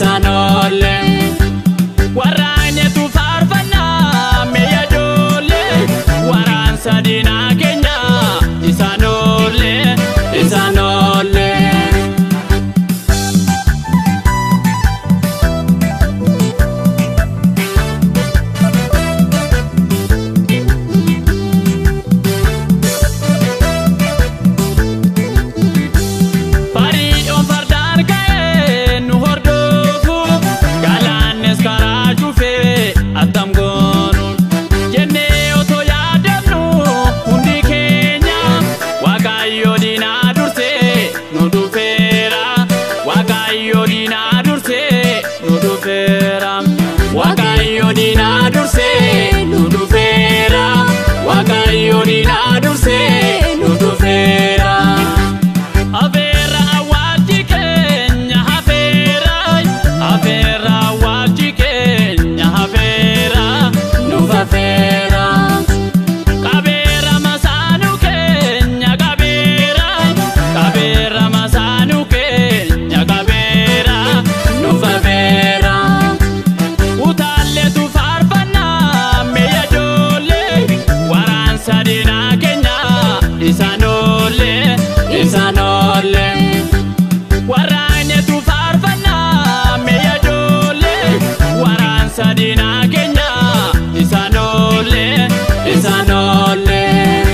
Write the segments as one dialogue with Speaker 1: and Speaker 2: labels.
Speaker 1: Isanole Warane tu farfana meyadole Waran sadina Kenya Isanole Isanole Isanole, Isanole Warane tu farfana meyadole Waran sadina Kenya Isanole, Isanole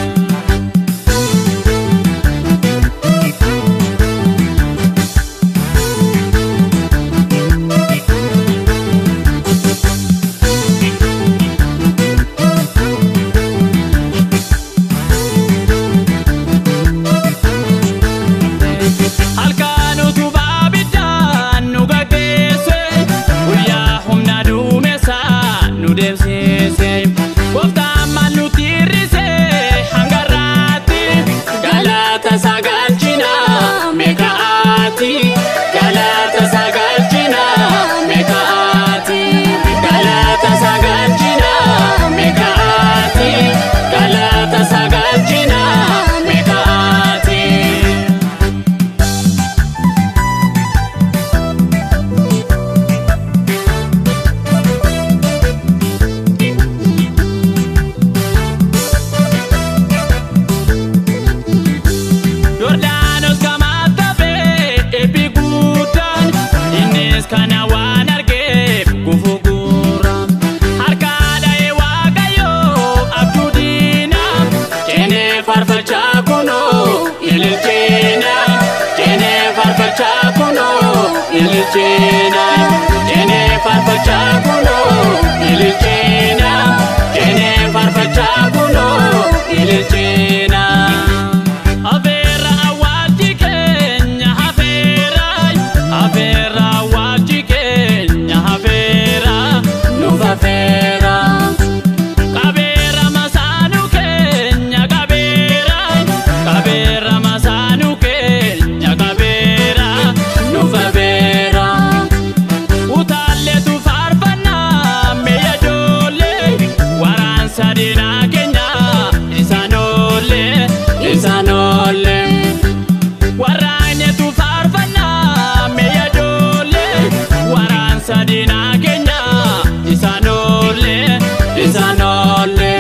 Speaker 1: Jene farfacha kuno ilchena Jene farfacha kuno ilchena Avera awati Kenya havera Avera awati Kenya havera Nuva vera Kabera masanu Kenya kabera Kabera masanu Kenya kabera Nuva vera Sadina Kenya Isanole, Isanole Warane tu farfana meyadole Waran sadina Kenya Isanole, Isanole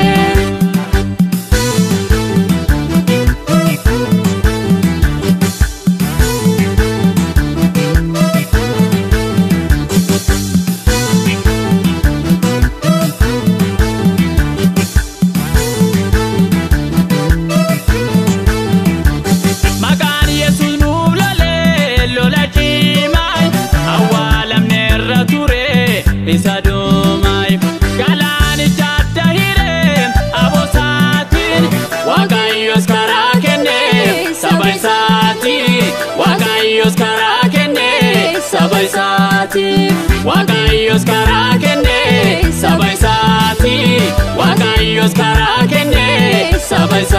Speaker 1: Isadumai galani chatta hire abosatin Wakayos karakene sabaisati Wakayos karakene sabaisati Wakayos karakene sabaisati Wakayos karakene sabaisati